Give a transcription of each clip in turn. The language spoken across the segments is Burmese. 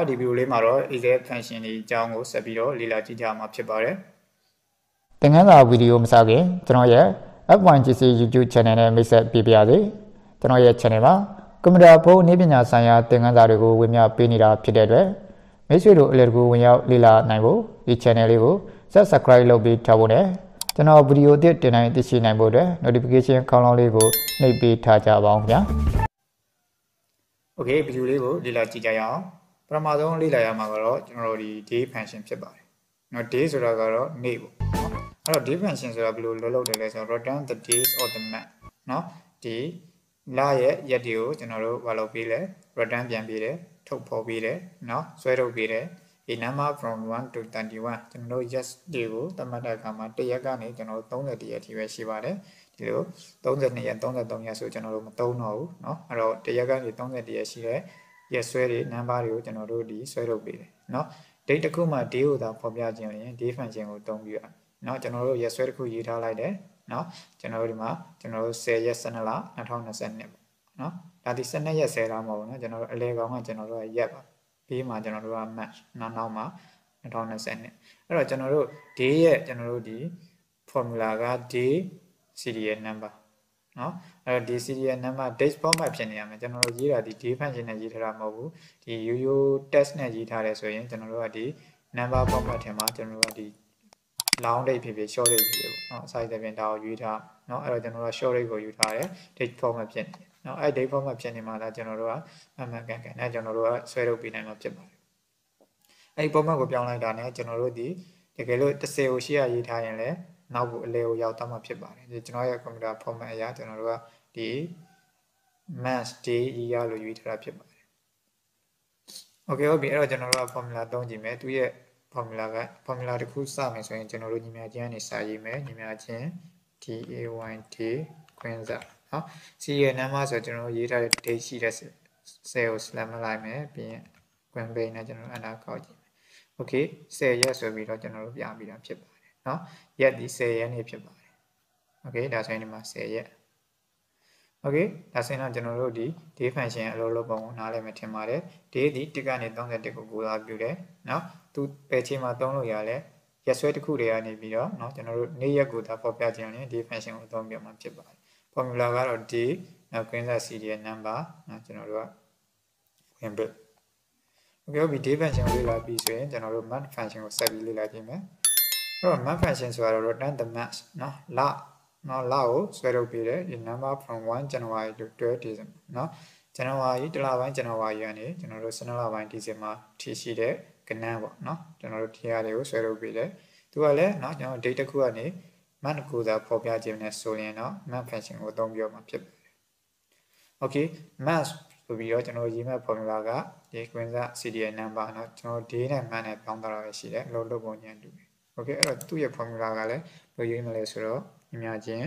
ဒီဗီဒီယိုလေးမှာတော့ EZF function တွေအကြောင်းကိုဆက်ပြီးတော့လေ့လာကြည့်ကြမှာဖြစ်ပါတယ်သင်ခန်းစာဗီဒီယိုမစခင်ကျွန်တော်ရဲ့ F1GC YouTube channel နဲ့မိတ်ဆက်ပေးပါရစေကျွန်တော်ရဲ့ channel မှာကွန်ပျူတာဖုန်းနည်းပညာဆိုင်ရာသင်ခန်းစာတွေကိုဝင်ပြပေးနေတာဖြစ်တဲ့အတွက်မိတ်ဆွေတို့အလည်တကူဝင်ရောက်လေ့လာနိုင်ဖို့ဒီ channel လေးကို subscribe လုပ်ပြီးထားဖို့နဲ့ကျွန်တော်ဗီဒီယိုအသစ်တင်တိုင်းသိရှိနိုင်ဖို့အတွက် notification ခေါင်းလောင်းလေးကိုနှိပ်ပေးထားကြပါအောင်ခင်ဗျာ Okay ဗီဒီယိုလေးကိုလေ့လာကြည့်ကြရအောင်ပထမဆုံးလေ့လာရမှာကတော့ကျွန်တော်တို့ဒီ day function ဖြစ်ပါတယ်နော် day ဆိုတာကတော့နေ့ပေါ့နော်အဲ့တော့ day function ဆိုတာဘယ်လိုလုပ်တယ်လဲဆိုတော့ return the days of the month နော်ဒီလရဲ့ရက်တွေကိုကျွန်တော်တို့ဘာလုပ်ပေးလဲ return ပြန်ပေးတယ်ထုတ်ဖော်ပေးတယ်နော်ဆွဲထုတ်ပေးတယ်ဒီ number from 1 to 31ကျွန်တော်တို့ yes တွေကိုသတ်မှတ်တဲ့အခါမှာတစ်ရက်ကနေကျွန်တော်တို့30ရက်ထိပဲရှိပါတယ်ဒီလို32ရက်33ရက်ဆိုကျွန်တော်တို့မသုံးတော့ဘူးเนาะအဲ့တော့တစ်ရက်ကနေ30ရက်ရှိတဲ့ရက်ဆွဲတွေ number တွေကိုကျွန်တော်တို့ဒီဆွဲထုတ်ပေးတယ်เนาะ date တစ်ခုမှ day ကိုသာဖော်ပြခြင်းရင် day function ကိုသုံးပြီးရเนาะကျွန်တော်တို့ရက်ဆွဲတစ်ခုရေးထားလိုက်တယ်เนาะကျွန်တော်တို့ဒီမှာကျွန်တော်တို့10ရက်12လ2022ပေါ့เนาะဒါဒီ12ရက်10လမဟုတ်ဘူးเนาะကျွန်တော်တို့အလဲကောင်ကကျွန်တော်တို့ရက်ပါဘေးမှာကျွန်တော်တို့က match နောက်မှာ2022အဲ့တော့ကျွန်တော်တို့ day ရဲ့ကျွန်တော်တို့ဒီ formula က day serial number เนาะအဲ့တော့ဒီ serial number date format ဖြစ်နေရမယ်ကျွန်တော်တို့ရေးတာဒီ day function နဲ့ရေးထားတာမဟုတ်ဘူးဒီရိုးရိုး text နဲ့ရေးထားတယ်ဆိုရင်ကျွန်တော်တို့ကဒီ number format ထဲမှာကျွန်တော်တို့ကဒီ long date ဖြစ်ဖြစ် short date ဖြစ်ဖြစ်ပေါ့เนาะအစိုက်တဲ့ပြင်ဒါကိုရွေးထားเนาะအဲ့တော့ကျွန်တော်တို့က short date ကိုယူထားတယ် date format ဖြစ်နေเนาะအဲ့ date format ဖြစ်နေမှာဒါကျွန်တော်တို့ကအမှန်ကန်နဲ့ကျွန်တော်တို့ကဆွဲထုတ်ပေးနိုင်မှာဖြစ်ပါတယ်အဲ့ဒီ format ကိုပြောင်းလိုက်တာနဲ့ကျွန်တော်တို့ဒီတကယ်လို့30ကိုရှေ့ရရေးထားရင်လည်းနောက်ကိုအလဲကိုရောက်သွားမှာဖြစ်ပါတယ်ဒီကျွန်တော်ရဲ့ကွန်ပျူတာ format အရာကျွန်တော်တို့ကဒီ month day year လို့ရွေးထားတာဖြစ်ပါတယ် okay ဟုတ်ပြီအဲ့တော့ကျွန်တော်တို့က formula သုံးကြည့်မယ်သူရဲ့ formula တစ်ခုစမယ်ဆိုရင်ကျွန်တော်တို့ညီမချင်းကနေစာရေးမယ်ညီမချင်း DAYD ခွင်းစားเนาะ serial number ဆိုကျွန်တော်တို့ရေးထားတဲ့ date ရှိတဲ့ cell ကို select လိုက်မယ်ပြီးရင် queen page နဲ့ကျွန်တော်တို့ enter ကောက်ကြည့်မယ် okay 10ရက်ဆိုပြီးတော့ကျွန်တော်တို့ပြပြီးတာဖြစ်ပါတယ်เนาะရက်ဒီ10ရက်နေဖြစ်ပါတယ် okay ဒါဆိုရင်ဒီမှာ10ရက် okay ဒါဆိုရင်တော့ကျွန်တော်တို့ဒီ day function အလုပ်လုပ်ပုံကိုနားလည်မှထင်ပါတယ် day ဒီ1ကနေ31ကိုကိုးစားပြုတယ်เนาะသူဘယ်ချိန်မှာသုံးလို့ရလဲရက်ဆွဲတစ်ခုတည်းကနေပြီးတော့เนาะကျွန်တော်တို့နေ့ရက်ကိုသာဖော်ပြခြင်းရင် day function ကိုသုံးပြမှာဖြစ်ပါတယ် formula ကတော့ day နောက် queen serial number เนาะကျွန်တော်တို့က queen bit okay ဟုတ်ပြီ day function ကိုလေ့လာပြီးဆိုရင်ကျွန်တော်တို့ month function ကိုဆက်ပြီးလေ့လာကြည့်မယ်အဲ့တော့ month function ဆိုတာတော့ return the month เนาะလကိုဆွဲထုတ်ပေးတယ်ဒီ number from 1 January to 12 December เนาะ January တလပိုင်း January ကနေကျွန်တော်တို့12လပိုင်း December ထိရှိတဲ့ကဏ္ဍပေါ့เนาะကျွန်တော်တို့ဒီဟာတွေကိုဆွဲထုတ်ပေးတယ်သူကလည်းเนาะကျွန်တော် date တစ်ခုကနေ month ကိုသာဖော်ပြခြင်းနဲ့ဆိုရင်တော့ month function ကိုသုံးပြီးတော့မှာဖြစ်ပါတယ် okay month ဆိုပြီးတော့ကျွန်တော်ရေးမဲ့ formula ကဒီကွင်းစား serial number เนาะကျွန်တော် day နဲ့ month နဲ့ပေါင်းထားတာပဲရှိတယ်အလုပ်လုပ်ပုံညံ့တူတယ် okay အဲ့တော့သူ့ရဲ့ formula ကလည်းဘယ်လိုရေးမလဲဆိုတော့အများချင်း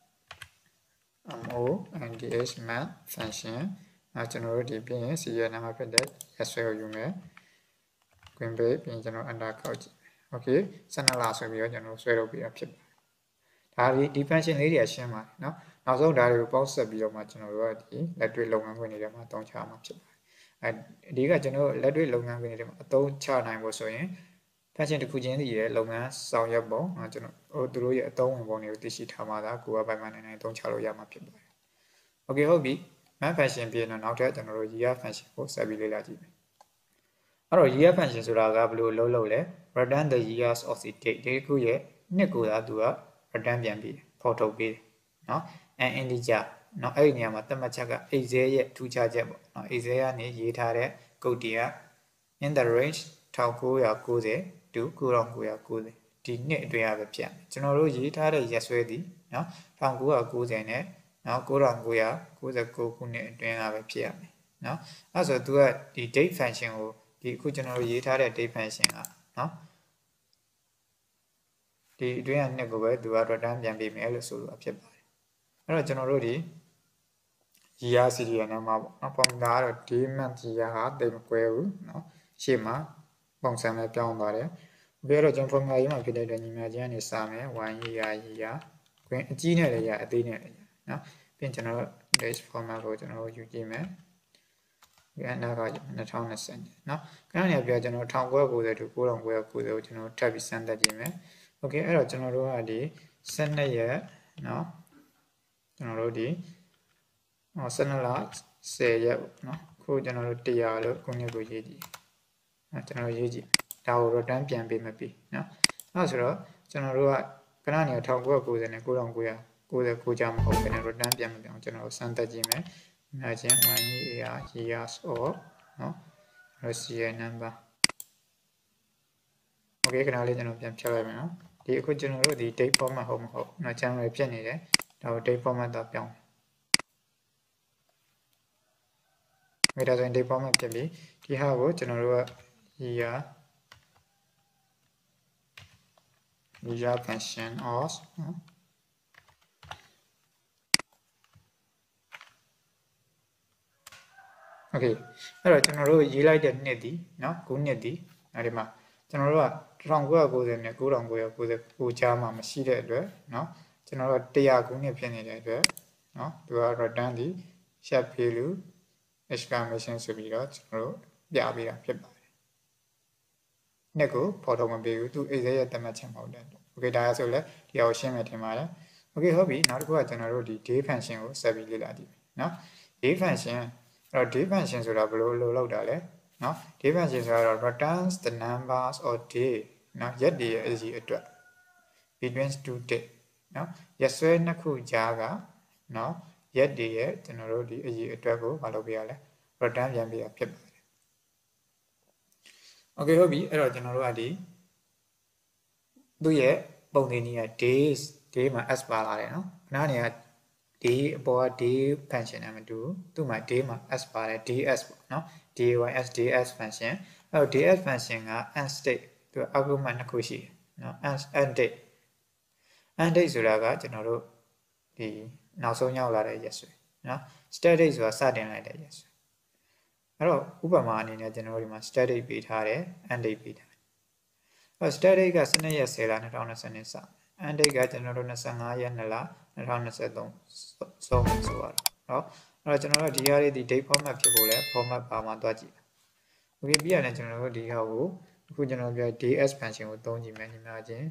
MONDH month function အဲကျွန်တော်တို့ဒီပြင် serial number ဖြစ်တဲ့ ရက်ဆွဲကိုယူမယ် queen page ပြင်ကျွန်တော် enter ကောက်ကြည့် okay 12လဆိုပြီးတော့ကျွန်တော်ဆွဲလုပ်ပြီးတော့ဖြစ်ပါတယ်ဒါဒီ function လေးတွေရှင်းပါတယ်เนาะနောက်ဆုံးဒါတွေကိုပေါင်းဆက်ပြီးတော့မှကျွန်တော်တို့ကဒီလက်တွေ့လုပ်ငန်းခွင်တွေမှာအသုံးချမှာဖြစ်ပါတယ်အဓိကကျွန်တော်လက်တွေ့လုပ်ငန်းခွင်တွေမှာအသုံးချနိုင်ဖို့ဆိုရင် function တစ်ခုချင်းစီရဲ့လုပ်ငန်းဆောင်ရွက်ပုံကျွန်တော်သူတို့ရဲ့အသုံးဝင်ပုံတွေကိုသိရှိထားမှသာကိုယ်ကပိုင်ပိုင်နိုင်အသုံးချလို့ရမှာဖြစ်ပါတယ် okay ဟုတ်ပြီ main function ပြင်တော့နောက်ထပ်ကျွန်တော်တို့ year function ကိုဆက်ပြီးလေ့လာကြည့်မယ်အဲ့တော့ year function ဆိုတာကဘယ်လိုလုပ်လဲ return the years of the date ဒီခုရဲ့နှစ်ကိုသာသူက return ပြန်ပြီးဖော်ထုတ်ပေးတယ်เนาะ and integer เนาะအဲ့ဒီနေရာမှာသတ်မှတ်ချက်က excel ရဲ့ထူးခြားချက်ပေါ့เนาะ excel ကနေရေးထားတဲ့ code တွေက in the range 1990 to 9990ဒီနှစ်အတွင်းအပဲဖြစ်မယ်ကျွန်တော်တို့ရေးထားတဲ့ရက်ဆွဲသည်เนาะ1990နဲ့เนาะ9999ခုနှစ်အတွင်းအပဲဖြစ်ရမယ်เนาะအဲ့ဆိုသူကဒီ date function ကိုဒီအခုကျွန်တော်တို့ရေးထားတဲ့ date function ကเนาะဒီအတွင်းကနှစ်ကိုပဲသူက return ပြန်ပေးမယ်လို့ဆိုလိုဖြစ်ပါတယ်အဲ့တော့ကျွန်တော်တို့ဒီ year serial number ပေါ့เนาะ formula ကတော့ day month year ဟာတိတ်မကွဲဘူးเนาะရှေ့မှာပုံစံပဲပြောင်းသွားတယ်ဘယ်တော့ကျွန်တော် formula ရေးမှာဖြစ်တဲ့အတွက်ညီမချင်းကနေစမယ် 1 year ခွင့်အကြီးနဲ့လည်းရအသေးနဲ့လည်းရနော်ပြီးရင်ကျွန်တော် date format ကိုကျွန်တော်ယူကြည့်မယ်နာက2020เนาะခဏနေပြောကျွန်တော်1990to 9990ကိုကျွန်တော်ထပ်ပြီးစမ်းသပ်ကြည့်မယ်โอเคအဲ့တော့ကျွန်တော်တို့ကဒီ12ရက်เนาะကျွန်တော်တို့ဒီ12လ10ရက်เนาะခုကျွန်တော်တို့100လို့ခုနှစ်ကိုရေးကြည့်ကျွန်တော်ရေးကြည့်ဒါကို return ပြန်ပေးမပြီးเนาะအဲ့ဆိုတော့ကျွန်တော်တို့ကခဏနေ1990နဲ့9990ကြာမဟုတ်ဘဲနဲ့ return ပြန်မပြောင်းကျွန်တော်တို့စမ်းသပ်ကြည့်မယ် imagine 1 years or เนาะ CI number โอเคခဏလေးကျွန်တော်ပြန်ဖြတ်လိုက်မယ်เนาะဒီအခုကျွန်တော်တို့ဒီ date format ဟုတ်မဟုတ်เนาะ channel ဖြစ်နေတယ်ဒါကို date format တော့ပြောင်းမယ်ဒါဆိုရင် date format ဖြစ်ပြီဒီဟာကိုကျွန်တော်တို့က year function of เนาะโอเคအဲ့တော့ကျွန်တော်တို့ရေးလိုက်တဲ့နှစ်ဒီเนาะ9နှစ်ဒီအဲဒီမှာကျွန်တော်တို့က1990နဲ့9990ကြားမှာမရှိတဲ့အတွက်เนาะကျွန်တော်တို့100ခုနှစ်ဖြစ်နေတဲ့အတွက်เนาะသူက return ဒီ shape value exclamation ဆိုပြီးတော့ကျွန်တော်တို့ပြပေးတာဖြစ်ပါတယ်နှစ်ကိုဖော်ထုတ်မပေးဘူးသူ exact ရဲ့သတ်မှတ်ချက်မဟုတ်တဲ့โอเคဒါဆိုလဲဒီအောင်ရှင်းမယ်ထင်ပါတယ်โอเคဟုတ်ပြီနောက်တစ်ခုကကျွန်တော်တို့ဒီ day function ကိုဆက်ပြီးလေ့လာကြည့်မယ်เนาะ day function အဲ့တော့ day function ဆိုတာဘယ်လိုလုပ်တာလဲเนาะ day function ဆိုတာတော့ returns the numbers of day เนาะရက်တွေရဲ့အရေးအတွက် between two day เนาะရက်စွဲနှစ်ခုကြားကเนาะရက်တွေရဲ့ကျွန်တော်တို့ဒီအရေးအတွက်ကိုမလုပ်ပြရလဲ return ပြန်ပြရဖြစ်ပါတယ်โอเคဟုတ်ပြီအဲ့တော့ကျွန်တော်တို့ကဒီသူ့ရဲ့ပုံသင်နည်းက day မှာ s ပါလာတယ်เนาะခဏနေကday အပေါ်က day function နဲ့မတူသူ့မှာ day မှာ s ပါတယ် ds ပေါ့เนาะ ds function အဲ့တော့ ds function က end state သူ argument နှစ်ခုရှိတယ်เนาะ end date ဆိုတာကကျွန်တော်တို့ဒီနောက်ဆုံးရောက်လာတဲ့ရက်စွဲเนาะ static ဆိုတာစတင်လိုက်တဲ့ရက်စွဲအဲ့တော့ဥပမာအနေနဲ့ကျွန်တော်တို့ဒီမှာ static ပေးထားတယ် end date ပေးထားတယ်အဲ့တော့ static က12ရက်10လ2020နဲ့စ end date ကကျွန်တော်တို့25ရက်2လ2023ဆုံးပြီဆိုတော့เนาะအဲ့တော့ကျွန်တော်တို့ဒီဟာလေးဒီ date format ဖြစ်ဖို့လဲ format ပါမှာတွားကြည့်โอเคပြီးရတယ်ကျွန်တော်တို့ဒီဟာကိုအခုကျွန်တော်ပြော ds function ကိုသုံးကြည့်မယ်ညီမချင်း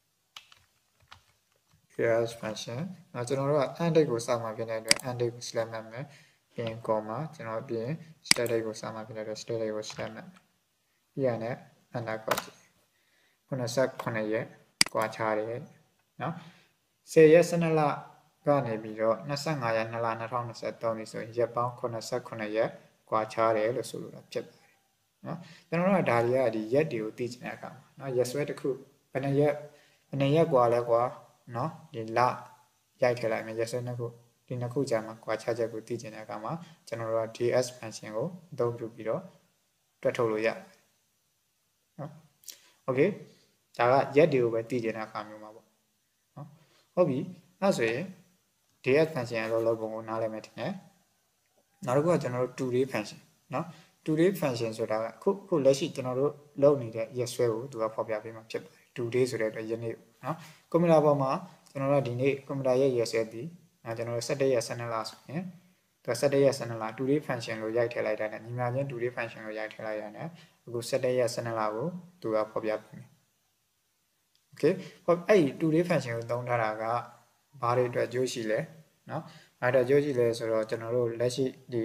ds function နောက်ကျွန်တော်တို့က end date ကိုစမှာဖြစ်တဲ့အတွက် end date ကို slash မှတ်မယ်ပြီးရင် comma ကျွန်တော်ပြီးရင် static ကိုစမှာဖြစ်တဲ့အတွက် static ကို slash မှတ်မယ်ပြီးရတဲ့ underscore 89ရက်ကွာခြားတယ်เนาะ10ရက်12လကနေပြီးတော့25ရက်2လ2023ပြီဆိုရင်ရက်ပေါင်း89ရက်ကွာခြားတယ်လို့ဆိုလိုတာဖြစ်ပါတယ်เนาะကျွန်တော်တို့ကဒါတွေကဒီရက်တွေကိုသိချင်တဲ့အခါမှာเนาะရက်စွဲတစ်ခုဘယ်နှရက်ကွာလဲကွာเนาะဒီလရိုက်ထည့်လိုက်မယ်ရက်စွဲနှစ်ခုဒီနှစ်ခုကြာမှာကွာခြားချက်ကိုသိချင်တဲ့အခါမှာကျွန်တော်တို့က ds function ကိုအသုံးပြုပြီးတော့တွက်ထုတ်လို့ရတယ်เนาะโอเคဒါကရက်တွေကိုပဲသိချင်တဲ့အခါမျိုးမှာပေါ့เนาะဟုတ်ပြီအဲ့ဆိုရင် ds function ရဲ့လောပုံကိုနားလည်မယ်ထင်တယ်နောက်တစ်ခုကကျွန်တော်တို့ today function เนาะ today function ဆိုတာကခုလက်ရှိကျွန်တော်တို့လုပ်နေတဲ့ရက်စွဲကိုသူကဖော်ပြပေးမှာဖြစ်ပါတယ် today ဆိုတဲ့အတွက်ယနေ့เนาะကွန်ပျူတာပေါ်မှာကျွန်တော်တို့ဒီနေ့ကွန်ပျူတာရဲ့ရက်စွဲပြီးကျွန်တော်တို့17ရက်12လဆိုရင်သူ17ရက်12လ today function လို့ရိုက်ထည့်လိုက်တာနဲ့ညီမချင်း today function လို့ရိုက်ထည့်လိုက်ရတယ်အခု17ရက်12လကိုသူကဖော်ပြပေးမယ်โอเคအဲ့ဒီ today function ကိုသုံးထားတာကဘာတွေအတွက်ကြိုးရှိလဲเนาะအဲ့တော့ကြိုးရှိလဲဆိုတော့ကျွန်တော်တို့လက်ရှိဒီ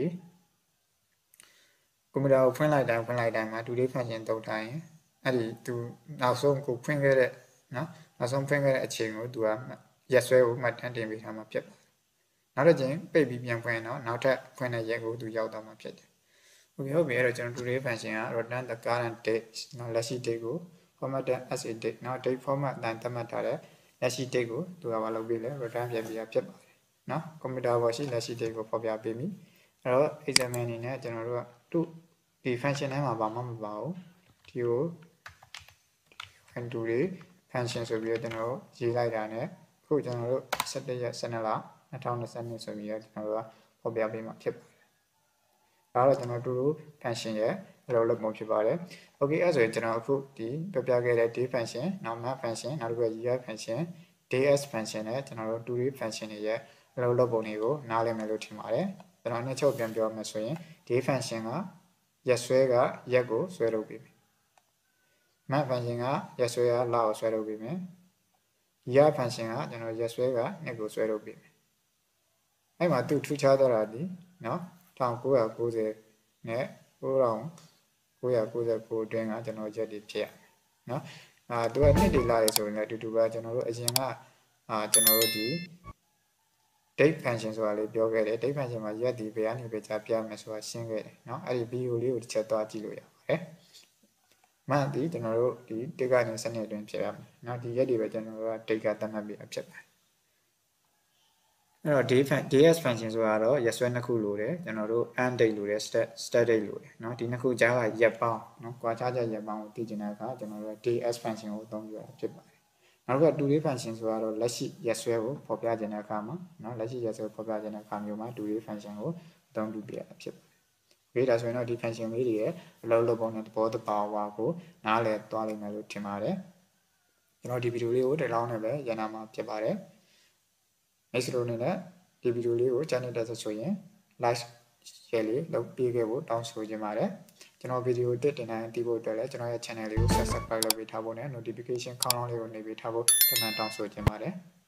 ကွန်ပျူတာကိုဖွင့်လိုက်တိုင်းမှာ today function သုံးထားရင်အဲ့ဒီသူနောက်ဆုံးကိုဖွင့်ခဲ့တဲ့เนาะနောက်ဆုံးဖွင့်ခဲ့တဲ့အချိန်ကိုသူကရက်စွဲကိုမှတ်တမ်းတင်ပေးထားမှာဖြစ်ပါတယ်နောက်တစ်ချိန်ပိတ်ပြီးပြန်ဖွင့်တော့နောက်ထပ်ဖွင့်တဲ့ရက်ကိုသူရောက်တော့မှာဖြစ်တယ်ဟုတ်ပြီအဲ့တော့ကျွန်တော် today function က return the current date เนาะလက်ရှိ date ကို format as a date เนาะ date format အတိုင်းသတ်မှတ်ထားတဲ့လက်ရှိ date ကိုသူကမလုပ်ပြီးလဲ return ပြန်ပြဖြစ်ပါတယ်เนาะကွန်ပျူတာပေါ်ရှိလက်ရှိ date ကိုဖော်ပြပေးပြီအဲ့တော့ exam အနေနဲ့ကျွန်တော်တို့ကဒီ function ထဲမှာဘာမှမပါဘူးဒီကို today function ဆိုပြီးတော့ကျွန်တော်တို့ရေးလိုက်တာ ਨੇ ခုကျွန်တော်တို့17ရက်12လ2020ဆိုပြီးတော့ကျွန်တော်တို့ကဖော်ပြပေးမှာဖြစ်ပါတယ်ဒါတော့ကျွန်တော်တို့ function ရဲ့အလုပ်လုပ်ပုံဖြစ်ပါတယ်โอเคအဲ့ဆိုရင်ကျွန်တော်အခုဒီပြောပြခဲ့တဲ့ day function နောက် map function နောက်တစ်ခုက year function ds function နဲ့ကျွန်တော်တို့ today function တွေရဲ့အလုပ်လုပ်ပုံတွေကိုနားလည်မယ်လို့ထင်ပါတယ်ကျွန်တော်နှစ်ချုပ်ပြန်ပြောမယ်ဆိုရင် day function ကရက်ဆွဲကရက်ကိုဆွဲလုပ်ပေးမယ် month function ကရက်ဆွဲကလကိုဆွဲလုပ်ပေးမယ် year function ကကျွန်တော်ရက်ဆွဲကနှစ်ကိုဆွဲလုပ်ပေးမယ်အဲ့မှာသူထူးခြားသွားတာဒီနော်1990နဲ့9999အတွင်းကကျွန်တော်ရက်တွေဖြစ်ရမယ်နော်သူကနှစ်တွေလာရဆိုရင်လည်းအတူတူပဲကျွန်တော်တို့အရင်ကကျွန်တော်တို့ဒီ date function ဆိုတာလေးပြောခဲ့တယ် date function မှာရက်ဒီဘယ်ကနေပဲကြာပြမယ်ဆိုတာရှင်းခဲ့တယ်เนาะအဲ့ဒီ video လေးကိုတစ်ချက်သွားကြည့်လို့ရပါတယ်မှန်ဒီကျွန်တော်တို့ဒီတစ်ကနေစနစ်အတွင်းဖြစ်ရမယ်เนาะဒီရက်တွေပဲကျွန်တော်တို့က date ကသတ်မှတ်ပြီးဖြစ်ပါတယ်အဲ့တော့ ds function ဆိုတာတော့ရက်စွဲနှစ်ခုလိုတယ်ကျွန်တော်တို့ end date လိုတယ် start date လိုတယ်เนาะဒီနှစ်ခုကြားကရက်ပေါင်းเนาะကွာခြားချက်ရက်ပေါင်းကိုသိချင်တဲ့အခါကျွန်တော်တို့ ds function ကိုအသုံးပြုရတာဖြစ်ပါတယ်နောက်က2 day function ဆိုတော့လက်ရှိရက်စွဲကိုဖော်ပြခြင်းတဲ့အခါမှာเนาะလက်ရှိရက်စွဲဖော်ပြခြင်းတဲ့အခါမျိုးမှာ2 day function ကိုအသုံးပြုပြရတာဖြစ်ပါတယ်။ဒါဆိုရင်တော့ဒီ function လေးတွေရဲ့အလုပ်လုပ်ပုံနဲ့သဘောတဘာဝကိုနားလည်သွားလိမ့်မယ်လို့ထင်ပါတယ်။ကျွန်တော်ဒီဗီဒီယိုလေးကိုဒီလောက်နဲ့ပဲရန်နာမှာဖြစ်ပါတယ်။ next လိုနေနဲ့ဒီဗီဒီယိုလေးကို channel တက်ဆိုရင် like share လေးလုပ်ပေးခဲ့ဖို့တောင်းဆိုချင်ပါတယ်။ကျွန်တော်ဗီဒီယိုတက်တင်တိုင်းသိဖို့အတွက်လည်းကျွန်တော်ရဲ့ channel လေးကို subscribe လုပ်ပေးထားဖို့နဲ့ notification ခေါင်းလောင်းလေးကိုနှိပ်ပေးထားဖို့တမန်တောင်းဆိုချင်ပါတယ်။